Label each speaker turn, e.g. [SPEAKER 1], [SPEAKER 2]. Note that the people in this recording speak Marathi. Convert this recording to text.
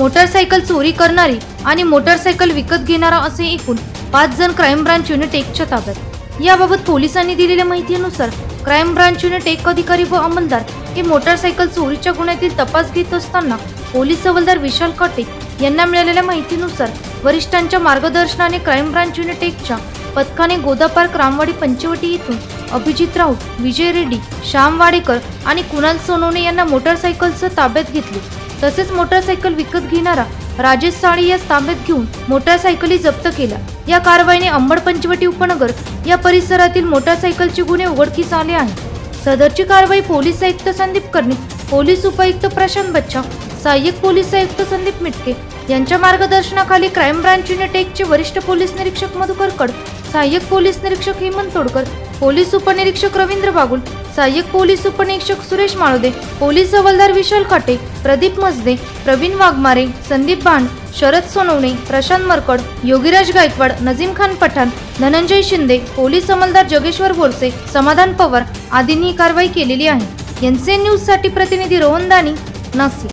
[SPEAKER 1] मोटरसायकल चोरी करणारी आणि मोटरसायकल विकत घेणारा असे एकूण 5 जण क्राईम ब्रांच युनिट 1च्या ताब्यात। याबाबत पोलिसांनी दिलेल्या माहितीनुसार क्राईम ब्रांच युनिट 1 अधिकारी व अंमलदार हे मोटरसायकल चोरीच्या गुन्ह्यातील तपास घेत असताना पोलीस हवालदार विशाल काटे यांना मिळालेल्या माहितीनुसार वरिष्ठांच्या मार्गदर्शनाने क्राईम ब्रांच युनिट 1च्या पथकाने गोदा पार्क रामवाडी पंचवटी येथून अभिजित राऊत, विजय रेड्डी, श्याम वाडेकर आणि कुणाल सोनवणे यांना मोटरसायकलसह ताब्यात घेतले। तसेच मोटरसायकल विकत घेणारा राजेश साळी यास ताब्यात घेऊन मोटरसायकली जप्त केल्या। या कारवाईने अंबड पंचवटी उपनगर या परिसरातील मोटरसायकलचे गुन्हे उघडकीस आले आहेत। सदरची कारवाई पोलीस आयुक्त संदीप कर्णिक, पोलीस उपायुक्त प्रशांत बच्चा, सहाय्यक पोलीस आयुक्त संदीप मिटके यांच्या मार्गदर्शनाखाली क्राईम ब्रांच युनिट 1 चे वरिष्ठ पोलीस निरीक्षक मधुकर कड, सहाय्यक पोलीस निरीक्षक हेमंत तोडकर, पोलीस उपनिरीक्षक रवींद्र बागुल, सहाय्यक पोलीस उपनिरीक्षक सुरेश माळोदे, पोलीस हवालदार विशाल काटे, प्रदीप मजदे, प्रवीण वाघमारे, संदीप भांड, शरद सोनवणे, प्रशांत मरकड, योगीराज गायकवाड, नजीम खान पठाण, धनंजय शिंदे, पोलीस अंमलदार जगेश्वर बोरसे, समाधान पवार आदींनी ही कारवाई केलेली आहे। एनसीएन न्यूज साठी प्रतिनिधी रोहन दानी, नाशिक।